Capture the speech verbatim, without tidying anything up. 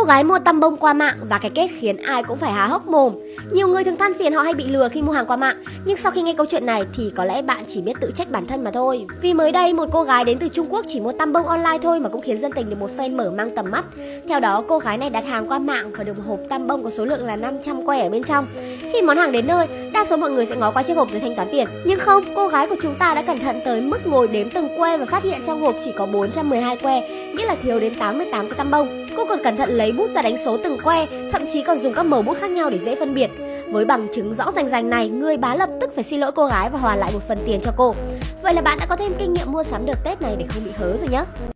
gái mua tăm bông qua mạng và cái kết khiến ai cũng phải há hốc mồm. Nhiều người thường than phiền họ hay bị lừa khi mua hàng qua mạng, nhưng sau khi nghe câu chuyện này thì có lẽ bạn chỉ biết tự trách bản thân mà thôi. Vì mới đây một cô gái đến từ Trung Quốc chỉ mua tăm bông online thôi mà cũng khiến dân tình được một phen mở mang tầm mắt. Theo đó, cô gái này đặt hàng qua mạng và được một hộp tăm bông có số lượng là năm trăm que ở bên trong. Khi món hàng đến nơi, đa số mọi người sẽ ngó qua chiếc hộp rồi thanh toán tiền. Nhưng không, cô gái của chúng ta đã cẩn thận tới mức ngồi đếm từng que và phát hiện trong hộp chỉ có bốn trăm mười hai que, nghĩa là thiếu đến tám mươi tám cái tăm bông. Cô còn cẩn thận lấy bút ra đánh số từng que, thậm chí còn dùng các màu bút khác nhau để dễ phân biệt. Với bằng chứng rõ rành rành này, người bán lập tức phải xin lỗi cô gái và hoàn lại một phần tiền cho cô. Vậy là bạn đã có thêm kinh nghiệm mua sắm đợt Tết này để không bị hớ rồi nhé.